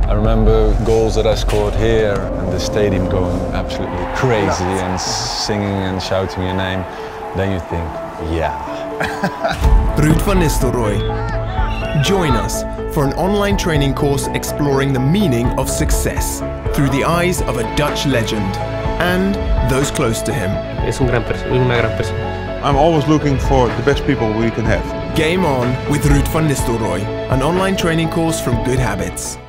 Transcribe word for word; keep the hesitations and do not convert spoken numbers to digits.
I remember goals that I scored here and the stadium going absolutely crazy and singing and shouting your name. Then you think, yeah. Ruud van Nistelrooij. Join us for an online training course exploring the meaning of success through the eyes of a Dutch legend and those close to him. Es un gran perso- una gran persona. I'm always looking for the best people we can have. Game on with Ruud van Nistelrooij, an online training course from GoodHabitz.